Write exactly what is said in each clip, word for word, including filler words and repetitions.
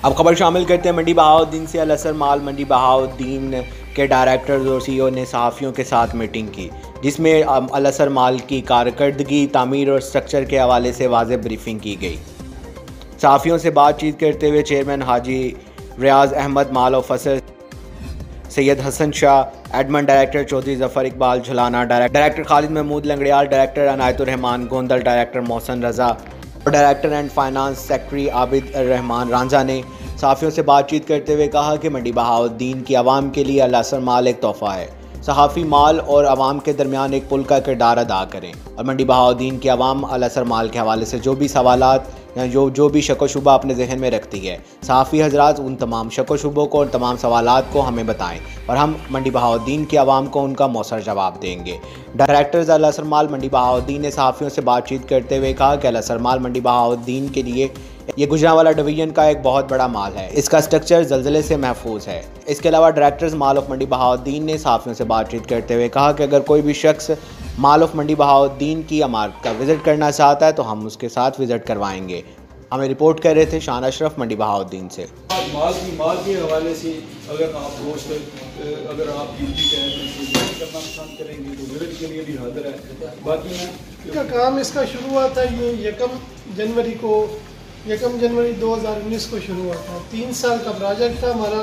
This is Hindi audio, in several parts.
अब खबर शामिल करते हैं मंडी बहाउद्दीन से। अल असर माल मंडी बहाउद्दीन के डायरेक्टर्स और सीईओ ने सहाफ़ियों के साथ मीटिंग की, जिसमें अल असर माल की कारकर्दगी, तामीर और स्ट्रक्चर के हवाले से वाज़ेह ब्रीफिंग की गई। सहाफ़ियों से बातचीत करते हुए चेयरमैन हाजी रियाज अहमद माल और फसल, Syed Hasan Shah, admin director Chaudhry Zafar Iqbal Jhulana, director Khalid Mahmood Langrial, director Inayatur Rehman Gondal, director Mohsin Raza और director and finance secretary Abid Rehman Ranjha ने सहाफ़ियों से बातचीत करते हुए कहा कि मंडी बहाउद्दीन की आवाम के लिए अल असर माल एक तोहफ़ा है। सहाफ़ी माल और आवाम के दरमियान एक पुल का किरदार अदा करें और मंडी बहाउद्दीन की आवाम अल असर माल के हवाले से जो भी सवालात या जो जो भी शक व शुबा अपने जहन में रखती है, सहाफ़ी हजरात उन तमाम शक व शुबों को और तमाम सवालात को हमें बताएं और हम मंडी बहाउद्दीन की आवाम को उनका मौसर जवाब देंगे। डायरेक्टर्स अल असर माल मंडी बहाउद्दीन ने सहाफ़ियों से बातचीत करते हुए कहा कि अल असर माल मंडी बहाउद्दीन के लिए ये गुजरांवाला डिवीजन का एक बहुत बड़ा माल है। इसका स्ट्रक्चर ज़लज़ले से महफूज है। इसके अलावा डायरेक्टर्स माल ऑफ मंडी बहाउद्दीन ने सहाफ़ियों से बातचीत करते हुए कहा कि अगर कोई भी शख्स माल ऑफ मंडी बहाउद्दीन की इमारत का विज़िट करना चाहता है तो हम उसके साथ विज़िट करवाएंगे। हमें रिपोर्ट कर रहे थे शान अशरफ मंडी बहाउद्दीन से। माल की माल के हवाले से अगर आप रोज अगर आप ड्यूटी करना पसंद करेंगे तो विजिट के लिए भी हाजिर है। बाकी इसका काम इसका शुरू हुआ था ये यकम जनवरी को यकम जनवरी दो हज़ार उन्नीस को शुरू हुआ था। तीन साल का प्रोजेक्ट था हमारा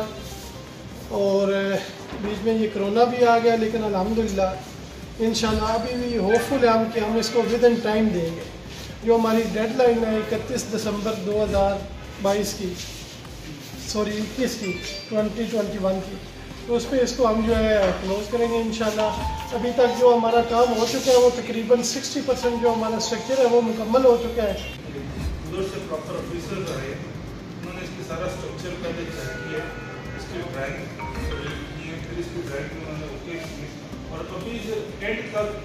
और बीच में ये कोरोना भी आ गया, लेकिन अल्हम्दुलिल्लाह इंशाल्लाह अभी भी होपफुल है हम कि हम इसको विद इन टाइम देंगे। जो हमारी डेडलाइन है इकतीस दिसंबर दो हज़ार बाईस की सॉरी इक्कीस की ट्वेंटी ट्वेंटी वन की, तो उस पर इसको हम जो है क्लोज़ करेंगे इंशाल्लाह। अभी तक जो हमारा काम हो चुका है वो तकरीबन साठ परसेंट जो हमारा स्ट्रक्चर है वो मुकम्मल हो चुका है। उधर से प्रॉपर ऑफिसर आए, उन्होंने इसकी सारा स्ट्रक्चर पहले चेक किया, इसकी ड्राइंग की, फिर इसकी ड्राइंग उन्होंने ओके की और अभी एंड तक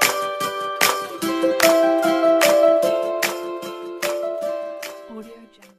Audio Jungle.